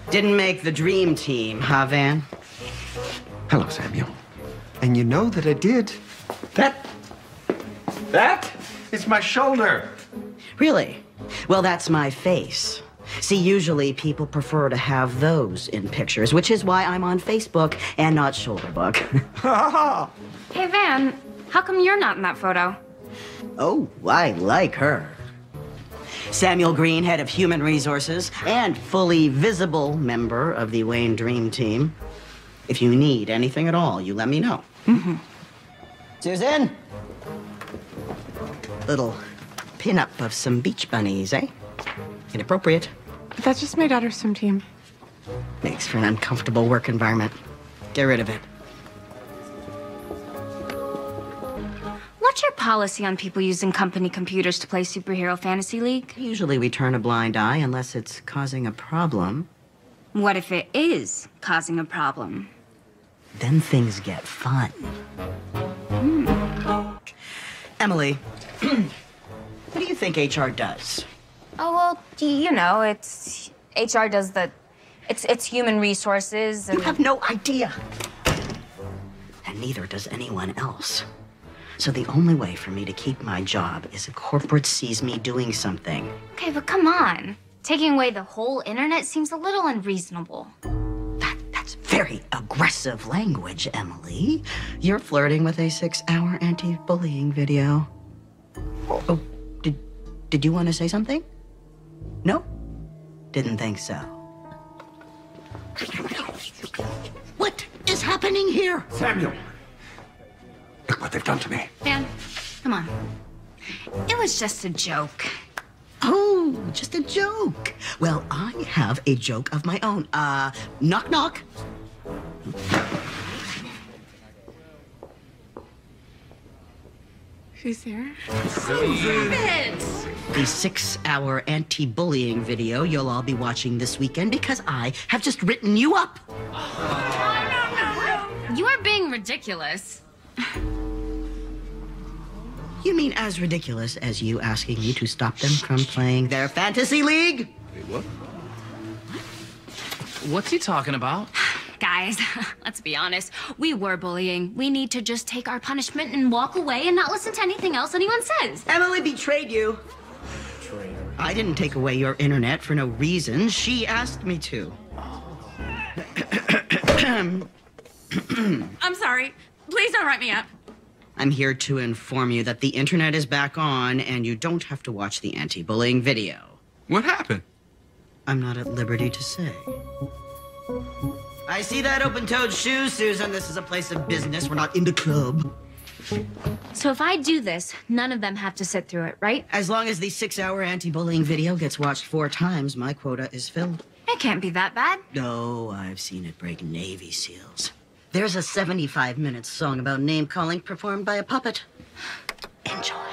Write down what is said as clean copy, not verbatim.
Didn't make the dream team, huh, Van? Hello, Samuel. And you know that I did. That is my shoulder. Really? Well, that's my face. See, usually people prefer to have those in pictures, which is why I'm on Facebook and not Shoulderbook. Hey, Van, how come you're not in that photo? Oh, I like her. Samuel Greene, head of human resources and fully visible member of the Wayne Dream Team. If you need anything at all, you let me know. Mm-hmm. Susan? Little pin-up of some beach bunnies, eh? Inappropriate. That's just my daughter's swim team. Makes for an uncomfortable work environment. Get rid of it. What's your policy on people using company computers to play Superhero Fantasy League? Usually we turn a blind eye unless it's causing a problem. What if it is causing a problem? Then things get fun. Emily, what do you think HR does? Oh, well, you know, it's... HR does the... It's human resources and... You have no idea. And neither does anyone else. So the only way for me to keep my job is if corporate sees me doing something. Okay, but come on. Taking away the whole internet seems a little unreasonable. That's very aggressive language, Emily. You're flirting with a 6-hour anti-bullying video. Oh, did you want to say something? No? Didn't think so. What is happening here? Samuel! Look what they've done to me. Van, come on. It was just a joke. Oh, just a joke. Well, I have a joke of my own. Knock, knock. Who's there? The 6-hour anti-bullying video you'll all be watching this weekend because I have just written you up. You are being ridiculous. You mean as ridiculous as you asking me to stop them from playing their fantasy league? Wait, what? What's he talking about? Guys, let's be honest. We were bullying. We need to just take our punishment and walk away and not listen to anything else anyone says. Emily betrayed you. I didn't take away your internet for no reason. She asked me to. I'm sorry. Please don't write me up. I'm here to inform you that the internet is back on and you don't have to watch the anti-bullying video. What happened? I'm not at liberty to say. I see that open-toed shoe, Susan. This is a place of business. We're not in the club. So if I do this, none of them have to sit through it, right? As long as the 6-hour anti-bullying video gets watched 4 times, my quota is filled. It can't be that bad. No, I've seen it break Navy SEALs. There's a 75-minute song about name-calling performed by a puppet. Enjoy.